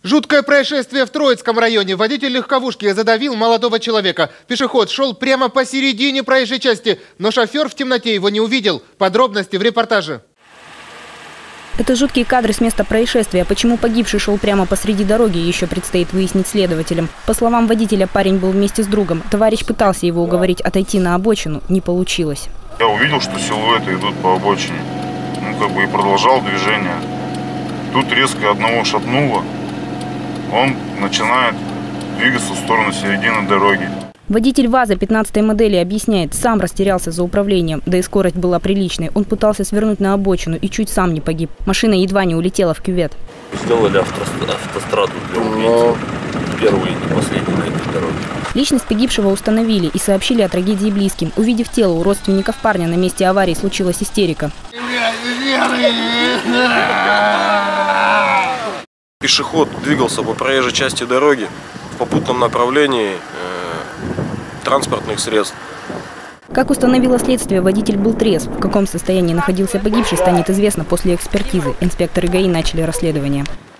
Жуткое происшествие в Троицком районе. Водитель легковушки задавил молодого человека. Пешеход шел прямо посередине проезжей части, но шофер в темноте его не увидел. Подробности в репортаже. Это жуткие кадры с места происшествия. Почему погибший шел прямо посреди дороги, еще предстоит выяснить следователям. По словам водителя, парень был вместе с другом. Товарищ пытался его уговорить отойти на обочину. Не получилось. Я увидел, что силуэты идут по обочине. И продолжал движение. Тут резко одного шатнуло. Он начинает двигаться в сторону середины дороги. Водитель ВАЗа 15-й модели объясняет, сам растерялся за управлением, да и скорость была приличной. Он пытался свернуть на обочину и чуть сам не погиб. Машина едва не улетела в кювет. Сделали автостраду для убийцы. Первый и не последний на этой дороге. Личность погибшего установили и сообщили о трагедии близким. Увидев тело, у родственников парня на месте аварии случилась истерика. Пешеход двигался по проезжей части дороги в попутном направлении транспортных средств. Как установило следствие, водитель был трезв. В каком состоянии находился погибший, станет известно после экспертизы. Инспекторы ГАИ начали расследование.